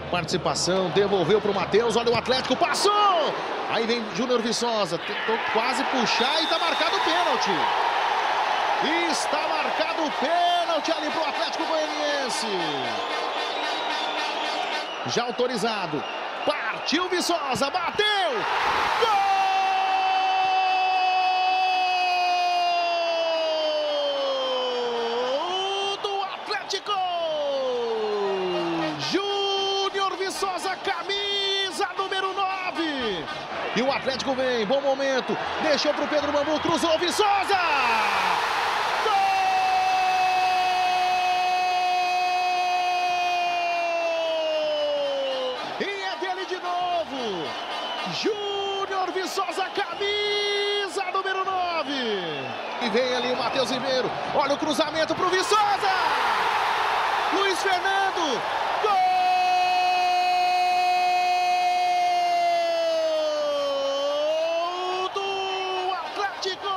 participação, devolveu para o Matheus, olha o Atlético, passou! Aí vem Júnior Viçosa, tentou quase puxar e está marcado o pênalti. E está marcado o pênalti ali para o Atlético Goianiense. Já autorizado, partiu Viçosa, bateu! Gol! Júnior Viçosa, camisa número 9. E o Atlético vem, bom momento. Deixou para o Pedro Bambu, cruzou Viçosa. Gol! E é dele de novo. Júnior Viçosa, camisa número 9. E vem ali o Matheus Ribeiro. Olha o cruzamento para o Viçosa. Luiz Fernando. Gol do Atlético!